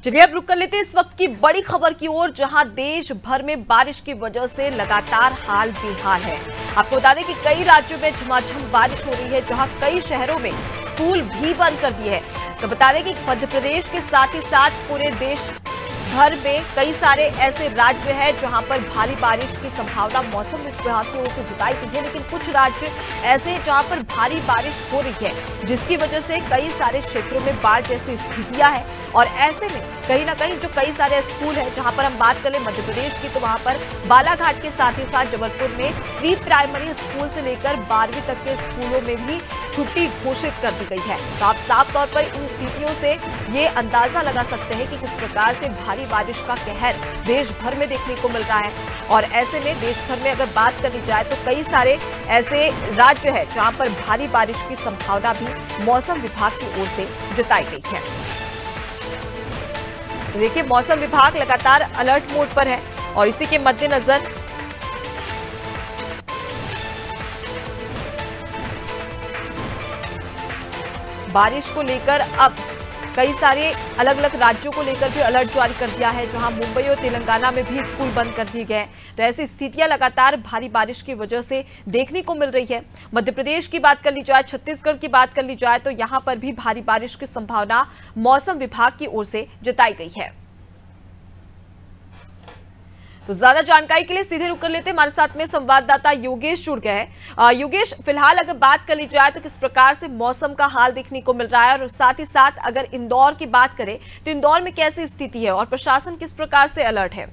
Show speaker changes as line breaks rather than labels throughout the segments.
चलिए अब रुक कर लेते हैं इस वक्त की बड़ी खबर की ओर, जहां देश भर में बारिश की वजह से लगातार हाल बेहाल है। आपको बता दें कि कई राज्यों में झमाझम बारिश हो रही है, जहां कई शहरों में स्कूल भी बंद कर दिए हैं। तो बता दें कि मध्य प्रदेश के साथ ही साथ पूरे देश भर में कई सारे ऐसे राज्य हैं जहां पर भारी बारिश की संभावना मौसम विभाग की ओर से जताई गई है, लेकिन कुछ राज्य ऐसे हैं जहां पर भारी बारिश हो रही है, जिसकी वजह से कई सारे क्षेत्रों में बाढ़ जैसी स्थितियां हैं। और ऐसे में कहीं ना कहीं जो कई सारे स्कूल हैं, जहां पर हम बात करें मध्य प्रदेश की, तो वहां पर बालाघाट के साथ ही साथ जबलपुर में प्री प्राइमरी स्कूल से लेकर 12वीं तक के स्कूलों में भी छुट्टी घोषित कर दी गई है। तो आप साफ तौर पर इन स्थितियों से ये अंदाजा लगा सकते हैं कि किस प्रकार से भारी बारिश का कहर देश भर में देखने को मिल रहा है। और ऐसे में देश भर में अगर बात करी जाए तो कई सारे ऐसे राज्य हैं जहां पर भारी बारिश की संभावना भी मौसम विभाग की ओर से जताई गई है। देखिए, मौसम विभाग लगातार अलर्ट मोड पर है और इसी के मद्देनजर बारिश को लेकर अब कई सारे अलग अलग राज्यों को लेकर भी अलर्ट जारी कर दिया है, जहां मुंबई और तेलंगाना में भी स्कूल बंद कर दिए गए। तो ऐसी स्थितियां लगातार भारी बारिश की वजह से देखने को मिल रही है। मध्य प्रदेश की बात कर ली जाए, छत्तीसगढ़ की बात कर ली जाए, तो यहां पर भी भारी बारिश की संभावना मौसम विभाग की ओर से जताई गई है। तो ज्यादा जानकारी के लिए सीधे रुक कर लेते हैं, हमारे साथ में संवाददाता योगेश जुड़ गए हैं। योगेश, फिलहाल अगर बात कर ली जाए तो किस प्रकार से मौसम का हाल देखने को मिल रहा है, और साथ ही साथ अगर इंदौर की बात करें तो इंदौर में कैसी स्थिति है और प्रशासन किस प्रकार से अलर्ट है?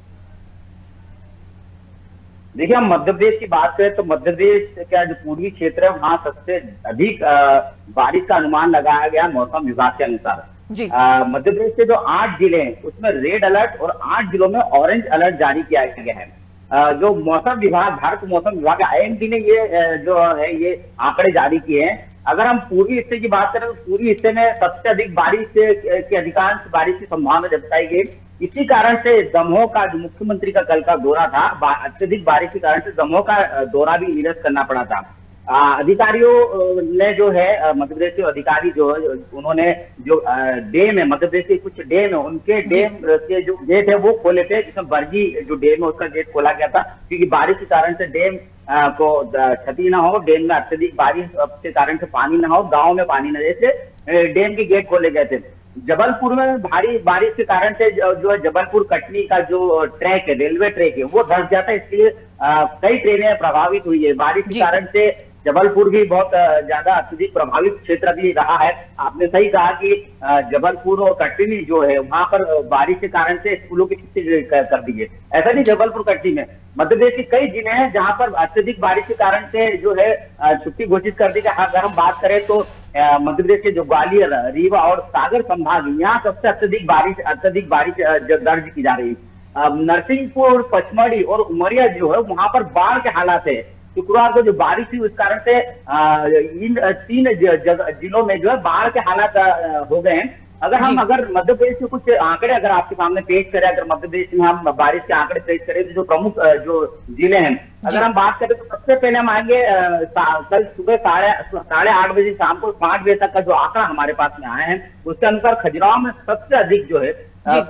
देखिए, हम मध्य प्रदेश की बात करें तो मध्य प्रदेश का जो पूर्वी क्षेत्र है वहां सबसे अधिक बारिश का अनुमान लगाया गया मौसम विभाग के अनुसार। मध्य प्रदेश के जो 8 जिले हैं उसमें रेड अलर्ट और 8 जिलों में ऑरेंज अलर्ट जारी किया गया है। जो मौसम विभाग, भारत मौसम विभाग IMD ने ये जो है ये आंकड़े जारी किए हैं। अगर हम पूर्वी हिस्से की बात करें तो पूर्वी हिस्से में सबसे अधिक बारिश की अधिकांश बारिश की संभावना जताई गई। इसी कारण से दमोह का जो मुख्यमंत्री का कल का दौरा था, अत्यधिक बारिश के कारण से दमोह का दौरा भी निरस्त करना पड़ा था। अधिकारियों ने जो है मध्य प्रदेश के अधिकारी जो है उन्होंने जो डैम है, मध्य प्रदेश के कुछ डैम है, उनके डैम के जो गेट है वो खोले थे, जिसमें बरगी जो डैम है उसका गेट खोला गया था, क्योंकि बारिश के कारण से डैम को क्षति न हो, डैम में अत्यधिक बारिश के कारण से पानी न हो, गाँव में पानी न जैसे डैम के गेट खोले गए थे। जबलपुर में भारी बारिश के कारण से जो है जबलपुर कटनी का जो ट्रैक है, रेलवे ट्रैक है, वो धंस जाता है, इसलिए कई ट्रेनें प्रभावित हुई है। बारिश के कारण से जबलपुर भी बहुत ज्यादा अत्यधिक प्रभावित क्षेत्र भी रहा है। आपने सही कहा कि जबलपुर और कटनी जो है वहां पर बारिश के कारण से स्कूलों की छुट्टी कर दी है। ऐसा नहीं, जबलपुर कटनी में मध्य प्रदेश के कई जिले हैं जहां पर अत्यधिक बारिश के कारण से जो है छुट्टी घोषित कर दी गई। अगर हम बात करें तो मध्य प्रदेश के जो ग्वालियर, रीवा और सागर संभाग, यहाँ सबसे अत्यधिक बारिश दर्ज की जा रही है। नरसिंहपुर, पचमढ़ी और उमरिया जो है वहां पर बाढ़ के हालात है। शुक्रवार को जो बारिश हुई उस कारण से इन 3 जिलों में जो है बाढ़ के हालात हो गए हैं। अगर मध्य प्रदेश के कुछ आंकड़े अगर आपके सामने पेश करें, अगर मध्य प्रदेश में हम बारिश के आंकड़े पेश करें तो जो प्रमुख जो जिले हैं, अगर हम बात करें तो सबसे पहले हम आएंगे कल सुबह 8:30 बजे शाम को 5 बजे तक का जो आंकड़ा हमारे पास में आए हैं उसके अनुसार खजुराहो में सबसे अधिक जो है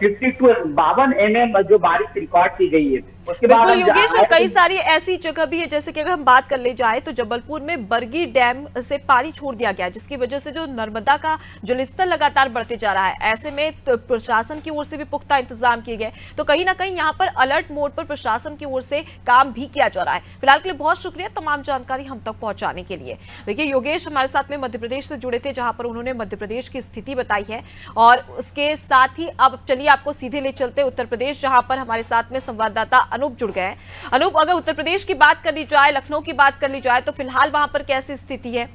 52 mm जो बारिश रिकॉर्ड की गई है। उसके बाद
योगेश, कई सारी ऐसी जगह भी है, जैसे कि अगर हम बात कर ले जाए तो जबलपुर में बरगी डैम से पानी छोड़ दिया गया, जिसकी वजह से जो नर्मदा का जलस्तर लगातार बढ़ते जा रहा है। ऐसे में तो प्रशासन की ओर से भी पुख्ता इंतजाम किए गए, तो कहीं ना कहीं यहाँ पर अलर्ट मोड पर प्रशासन की ओर से काम भी किया जा रहा है। फिलहाल के लिए बहुत शुक्रिया तमाम जानकारी हम तक पहुंचाने के लिए। देखिए, योगेश हमारे साथ में मध्य प्रदेश से जुड़े थे, जहां पर उन्होंने मध्य प्रदेश की स्थिति बताई है। और उसके साथ ही अब चलिए आपको सीधे ले चलते उत्तर प्रदेश, जहां पर हमारे साथ में संवाददाता अनूप जुड़ गए हैं। अनूप, अगर उत्तर प्रदेश की बात कर ली जाए, लखनऊ की बात कर ली जाए, तो फिलहाल वहां पर कैसी स्थिति है?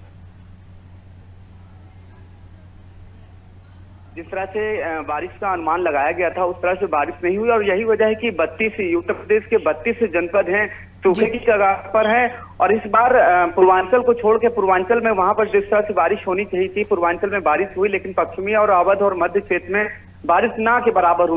जिस तरह से बारिश का अनुमान लगाया गया था उस तरह से बारिश नहीं हुई, और यही वजह है कि उत्तर प्रदेश के 32 जनपद हैं सूखे की कगार पर है। और इस बार पूर्वांचल को छोड़ के पूर्वांचल में वहां पर जिस तरह से बारिश होनी चाहिए थी, पूर्वांचल में बारिश हुई, लेकिन पश्चिमी और अवध और मध्य क्षेत्र में बारिश ना के बराबर हुई।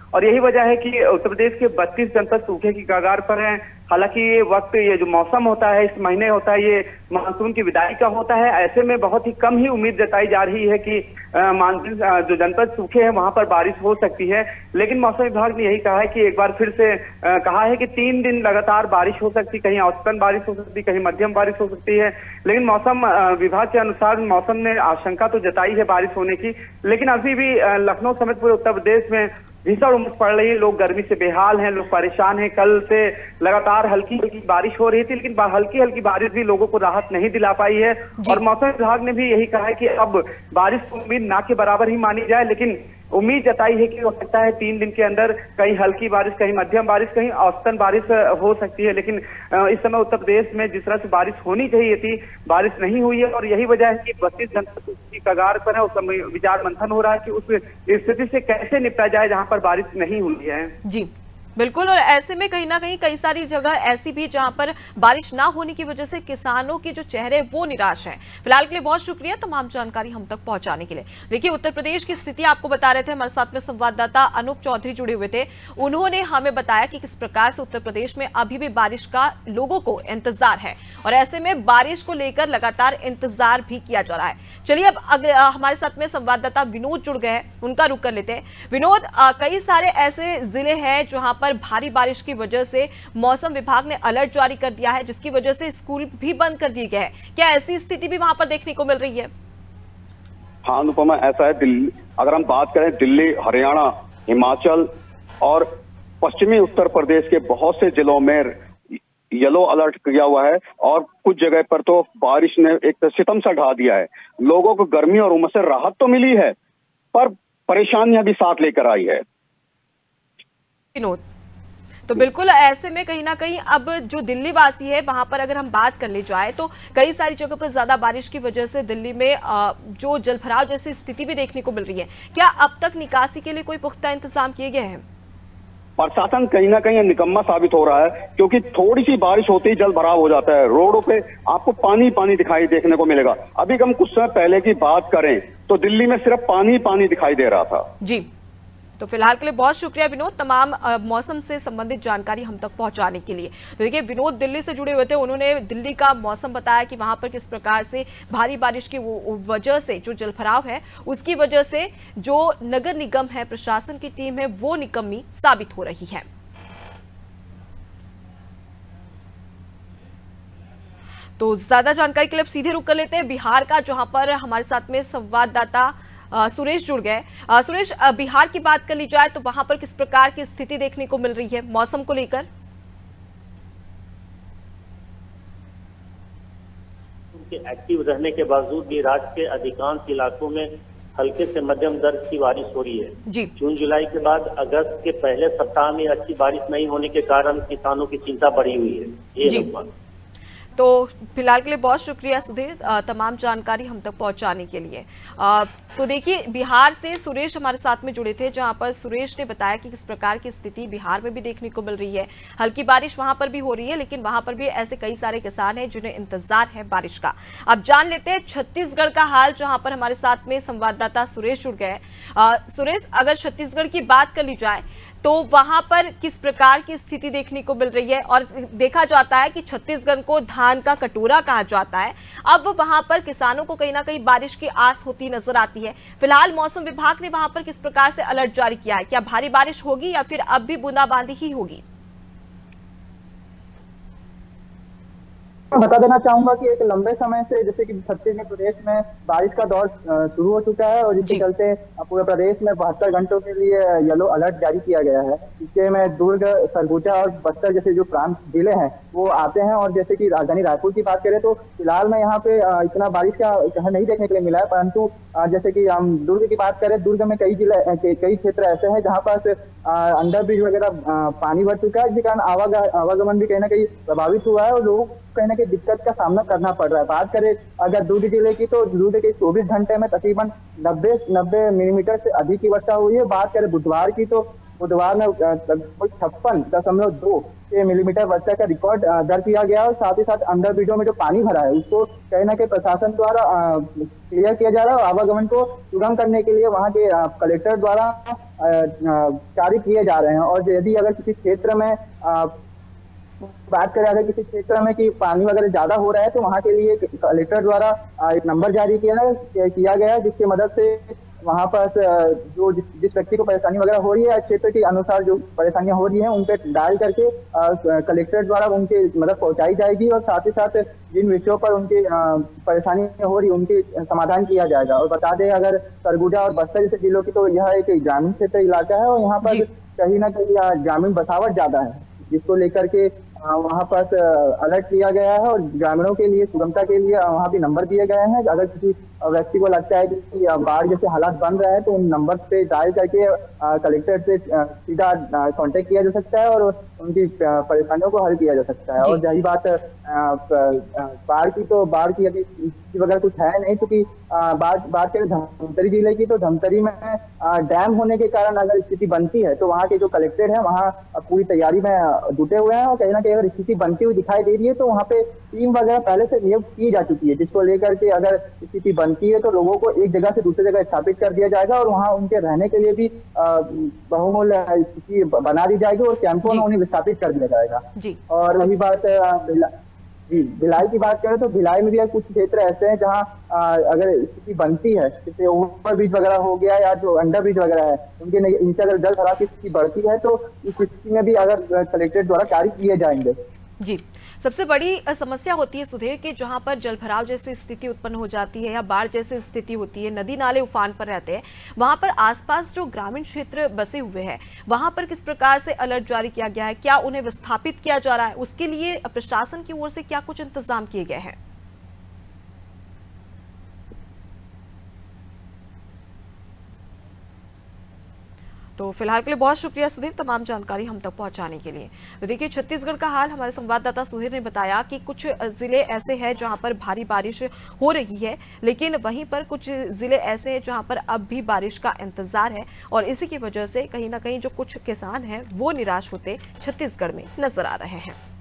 और यही वजह है कि उत्तर प्रदेश के 32 जनपद सूखे की कगार पर हैं। हालांकि ये वक्त, ये जो मौसम होता है, इस महीने होता है, ये मानसून की विदाई का होता है। ऐसे में बहुत ही कम ही उम्मीद जताई जा रही है कि मानसून जो जनपद सूखे हैं वहां पर बारिश हो सकती है। लेकिन मौसम विभाग ने यही कहा है कि एक बार फिर से कहा है कि 3 दिन लगातार बारिश हो सकती, कहीं औसतन बारिश हो सकती, कहीं मध्यम बारिश हो सकती है। लेकिन मौसम विभाग के अनुसार मौसम ने आशंका तो जताई है बारिश होने की, लेकिन अभी भी लखनऊ समेत पूरे उत्तर प्रदेश में भीषण उमस पड़ रही है। लोग गर्मी से बेहाल हैं, लोग परेशान हैं। कल से लगातार हल्की हल्की बारिश हो रही थी, लेकिन हल्की हल्की बारिश भी लोगों को राहत नहीं दिला पाई है। और मौसम विभाग ने भी यही कहा है कि अब बारिश की उम्मीद ना के बराबर ही मानी जाए, लेकिन उम्मीद जताई है कि हो सकता है 3 दिन के अंदर कहीं हल्की बारिश, कहीं मध्यम बारिश, कहीं औसतन बारिश हो सकती है। लेकिन इस समय उत्तर प्रदेश में जिस तरह से बारिश होनी चाहिए थी, बारिश नहीं हुई है। और यही वजह है कि 32 जनपद की कगार पर है। उस समय विचार मंथन हो रहा है कि उस स्थिति से कैसे निपटा जाए जहां पर बारिश नहीं हुई है।
जी बिल्कुल, और ऐसे में कहीं ना कहीं कई सारी जगह ऐसी भी जहां पर बारिश ना होने की वजह से किसानों के जो चेहरे वो निराश हैं। फिलहाल के लिए बहुत शुक्रिया तमाम जानकारी हम तक पहुंचाने के लिए। देखिए, उत्तर प्रदेश की स्थिति आपको बता रहे थे, हमारे साथ में संवाददाता अनूप चौधरी जुड़े हुए थे। उन्होंने हमें बताया कि किस प्रकार से उत्तर प्रदेश में अभी भी बारिश का लोगों को इंतजार है और ऐसे में बारिश को लेकर लगातार इंतजार भी किया जा रहा है। चलिए अब हमारे साथ में संवाददाता विनोद जुड़ गए हैं, उनका रुख कर लेते हैं। विनोद, कई सारे ऐसे जिले हैं जहां पर भारी बारिश की वजह से मौसम विभाग ने अलर्ट जारी कर दिया है, जिसकी वजह से स्कूल भी बंद कर दिए गए हैं। क्या ऐसी स्थिति भी वहां पर देखने को मिल रही है?
हाँ अनुपमा, ऐसा है। दिल्ली, अगर हम बात करें दिल्ली, हरियाणा, हिमाचल और पश्चिमी उत्तर प्रदेश के बहुत से जिलों में येलो अलर्ट किया हुआ है और कुछ जगह पर तो बारिश ने एक सितम सा ढा दिया है। लोगों को गर्मी और उमस से राहत तो मिली है, पर परेशानियां भी साथ लेकर आई है।
विनोद, तो बिल्कुल ऐसे में कहीं ना कहीं अब जो दिल्ली वासी है वहां पर अगर हम बात कर ली जाए तो कई सारी जगहों पर ज्यादा बारिश की वजह से दिल्ली में जो जलभराव जैसी स्थिति भी देखने को मिल रही है। क्या अब तक निकासी के लिए कोई पुख्ता इंतजाम किए गए हैं?
प्रशासन कहीं ना कहीं निकम्मा साबित हो रहा है, क्योंकि थोड़ी सी बारिश होते ही जल भराव हो जाता है। रोडों पे आपको पानी पानी दिखाई देखने को मिलेगा। अभी हम कुछ समय पहले की बात करें तो दिल्ली में सिर्फ पानी पानी दिखाई दे रहा था।
जी, तो फिलहाल के लिए बहुत शुक्रिया विनोद, तमाम मौसम से संबंधित जानकारी हम तक पहुंचाने के लिए। तो देखिए, विनोद दिल्ली से जुड़े हुए थे, उन्होंने दिल्ली का मौसम बताया कि वहां पर किस प्रकार से भारी बारिश की वजह से जो जलभराव है उसकी वजह से जो नगर निगम है, प्रशासन की टीम है, वो निकम्मी साबित हो रही है। तो ज्यादा जानकारी के लिए अब सीधे रुक कर लेते हैं बिहार का, जहां पर हमारे साथ में संवाददाता सुरेश जुड़ गए। सुरेश, बिहार की बात कर ली जाए तो वहां पर किस प्रकार की स्थिति देखने को मिल रही है मौसम को लेकर?
उनके एक्टिव रहने के बावजूद भी राज्य के अधिकांश इलाकों में हल्के से मध्यम दर्ज की बारिश हो रही है।
जी,
जून जुलाई के बाद अगस्त के पहले सप्ताह में अच्छी बारिश नहीं होने के कारण किसानों की चिंता बढ़ी हुई है। ये
तो फिलहाल के लिए बहुत शुक्रिया सुधीर, तमाम जानकारी हम तक पहुंचाने के लिए। तो देखिए, बिहार से सुरेश हमारे साथ में जुड़े थे, जहां पर सुरेश ने बताया कि किस प्रकार की स्थिति बिहार में भी देखने को मिल रही है। हल्की बारिश वहां पर भी हो रही है, लेकिन वहां पर भी ऐसे कई सारे किसान हैं जिन्हें इंतजार है बारिश का। अब जान लेते हैं छत्तीसगढ़ का हाल, जहां पर हमारे साथ में संवाददाता सुरेश जुड़ गए। सुरेश, अगर छत्तीसगढ़ की बात कर ली जाए तो वहां पर किस प्रकार की स्थिति देखने को मिल रही है? और देखा जाता है कि छत्तीसगढ़ को धान का कटोरा कहा जाता है। अब वहां पर किसानों को कहीं ना कहीं बारिश की आस होती नजर आती है। फिलहाल मौसम विभाग ने वहां पर किस प्रकार से अलर्ट जारी किया है? क्या भारी बारिश होगी या फिर अब भी बूंदाबांदी ही होगी?
बता देना चाहूंगा कि एक लंबे समय से जैसे कि छत्तीसगढ़ प्रदेश में बारिश का दौर शुरू हो चुका है और जिसके चलते पूरे प्रदेश में 72 घंटों के लिए येलो अलर्ट जारी किया गया है। इसके में दुर्ग, सरगुजा और बस्तर जैसे जो प्रांत जिले हैं वो आते हैं। और जैसे कि राजधानी रायपुर की बात करें तो फिलहाल में यहाँ पे इतना बारिश का कहर नहीं देखने के लिए मिला है, परंतु जैसे कि हम दुर्ग की बात करें, दुर्ग में कई क्षेत्र ऐसे हैं जहाँ पर अंडर ब्रिज वगैरह पानी भर चुका है, जिसके कारण आवागमन भी कहीं ना कहीं प्रभावित हुआ है और लोगों को कहीं ना कहीं दिक्कत का सामना करना पड़ रहा है। बात करें अगर दुर्ग जिले की तो दुर्ग के 24 घंटे में तकरीबन 90 मिलीमीटर से अधिक की वर्षा हुई है। बात करें बुधवार की तो बुधवार में लगभग 56.2 मिलीमीटर वर्षा का रिकॉर्ड दर्ज किया गया। और साथ ही साथ अंडर ब्रिजों में जो पानी भरा है उसको कहीं ना कहीं प्रशासन द्वारा क्लियर किया जा रहा है। आवागमन को सुगम करने के लिए वहाँ के कलेक्टर द्वारा कार्य किए जा रहे हैं। और यदि अगर किसी क्षेत्र में बात करें, अगर किसी क्षेत्र में कि पानी वगैरह ज्यादा हो रहा है तो वहाँ के लिए कलेक्टर द्वारा एक नंबर जारी किया गया है, जिसकी मदद से वहाँ पर जो जिस व्यक्ति को परेशानी वगैरह हो रही है, क्षेत्र के अनुसार जो परेशानियां हो रही हैं उन पे डायल करके कलेक्टर द्वारा उनकी मदद पहुंचाई जाएगी। और साथ ही साथ जिन विषयों पर उनकी परेशानी हो रही है उनकी समाधान किया जाएगा। और बता दें, अगर सरगुजा और बस्तर जैसे जिलों की तो यह एक ग्रामीण क्षेत्र इलाका है और यहाँ पर कहीं ना कहीं ग्रामीण बसावट ज्यादा है, जिसको लेकर के वहाँ पर अलर्ट किया गया है। और ग्रामीणों के लिए सुगमता के लिए वहाँ भी नंबर दिए गए हैं। अगर किसी व्यक्ति को लगता है कि बाढ़ जैसे हालात बन रहे हैं तो उन नंबर पे डायल करके कलेक्टर से सीधा कांटेक्ट किया जा सकता है और उनकी परेशानियों को हल किया जा सकता है। और यही बात बाढ़ की अभी वगैरह कुछ है नहीं, क्योंकि बात करें धमतरी जिले की तो धमतरी में डैम होने के कारण अगर स्थिति बनती है तो वहाँ के जो कलेक्टर है वहाँ पूरी तैयारी में जुटे हुए हैं। और कहीं ना कहीं अगर स्थिति बनती हुई दिखाई दे रही है तो वहाँ पे टीम वगैरह पहले से नियुक्त की जा चुकी है, जिसको लेकर के अगर स्थिति बनती है तो लोगों को एक जगह से दूसरी जगह स्थापित कर दिया जाएगा और वहाँ उनके रहने के लिए भी बहुमूल्य स्थिति बना दी जाएगी और कैंपों में उन्हें विस्थापित कर दिया जाएगा। और वही बात भिलाई की बात करें तो भिलाई में भी कुछ क्षेत्र ऐसे हैं जहाँ अगर स्थिति बनती है, जैसे ओवर ब्रिज वगैरह हो गया या जो अंडर ब्रिज वगैरह है, उनके नीचे अगर जल भराव की स्थिति बढ़ती है तो इस स्थिति में भी अगर कलेक्टर द्वारा कार्य किए जाएंगे।
जी, सबसे बड़ी समस्या होती है सुधीर कि जहां पर जलभराव जैसी स्थिति उत्पन्न हो जाती है या बाढ़ जैसी स्थिति होती है, नदी नाले उफान पर रहते हैं, वहां पर आसपास जो ग्रामीण क्षेत्र बसे हुए हैं वहां पर किस प्रकार से अलर्ट जारी किया गया है, क्या उन्हें विस्थापित किया जा रहा है, उसके लिए प्रशासन की ओर से क्या कुछ इंतजाम किए गए हैं? तो फिलहाल के लिए बहुत शुक्रिया सुधीर, तमाम जानकारी हम तक पहुंचाने के लिए। तो देखिए, छत्तीसगढ़ का हाल हमारे संवाददाता सुधीर ने बताया कि कुछ जिले ऐसे हैं जहां पर भारी बारिश हो रही है, लेकिन वहीं पर कुछ जिले ऐसे हैं जहां पर अब भी बारिश का इंतजार है और इसी की वजह से कहीं ना कहीं जो कुछ किसान हैं वो निराश होते छत्तीसगढ़ में नजर आ रहे हैं।